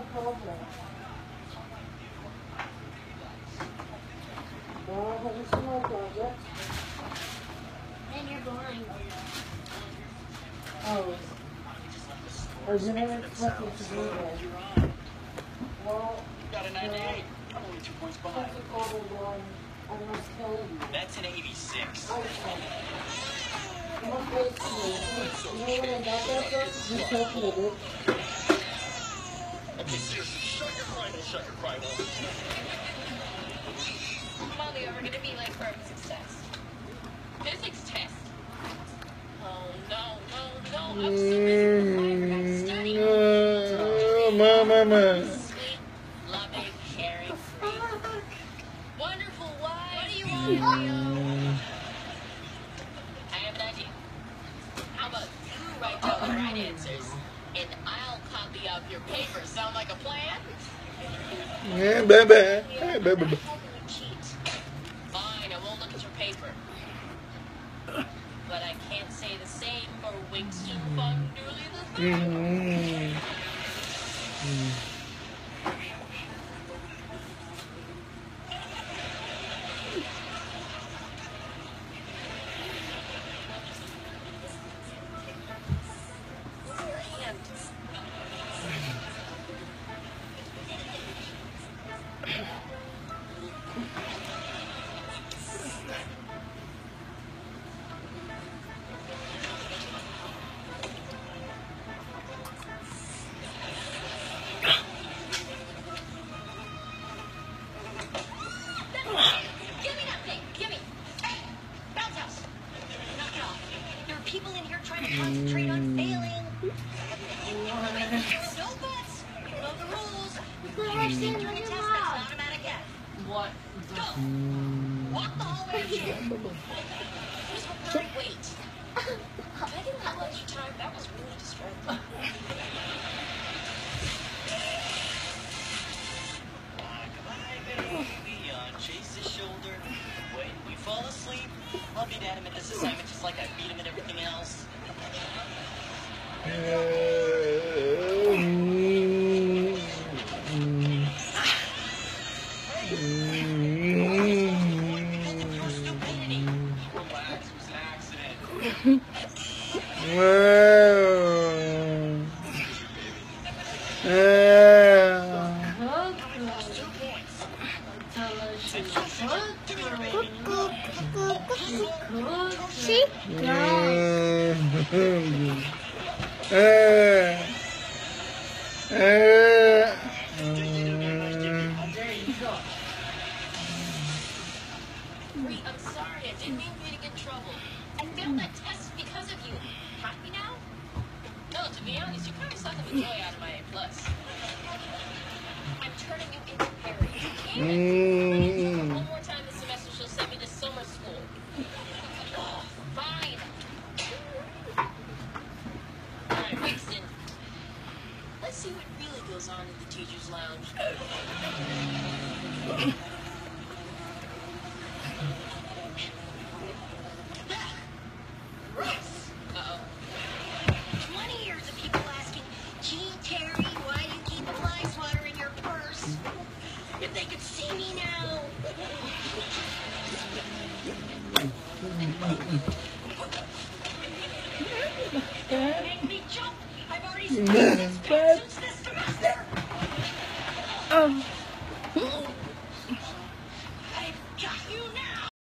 problem. Well, have you seen my project? And you're blind. Oh. I didn't expect you to do that. Well, Got a 98. I'm only 2 points behind. I must tell you. That's an 86. I you must wait for me. You know when I got that from? You calculated. Okay, seriously, shut your cry, no shut your cry, won't. Molly, we're gonna be late for our physics test. Physics test? Oh no, no, no. I'm so busy with life. I gotta study. Mama. Sweet, loving, caring, free. Wonderful wife. What do you want, Leo? I have an idea. How about you write down the right answers, and I'll copy up your paper. Sound like a plan? Yeah, baby. How can you cheat? Fine, I won't look at your paper. But I can't say the same for Wingsu Fun Dooley the Third. Your hand. Give me that thing. Give me. Bounce house. Knock it off. There are people in here trying to concentrate on failing. No bets. You know the rules. During a test, that's an automatic F. What? Go. Walk the hallway. Here's what we're wait. Can I get a little extra time? That was really distracting. Chase his shoulder. When we fall asleep, I'll beat Adam at this assignment just like I beat him at everything else. Stupidity. Relax, it was an accident. See? Wait, I'm sorry. I didn't mean for you to get in trouble. I failed that test because of you. Happy now? No, to be honest, you kind of suck the joy out of my A+. I'm turning you into Harry. You can't. One more time this semester, she'll send me to summer school. Oh, fine. All right, Winston. Let's see what really goes on in the teacher's lounge. Uh-oh. 20 years of people asking, gee, Terry, why do you keep a fly swatter in your purse? If they could see me now. Make me jump. I've already spent 6 since this semester.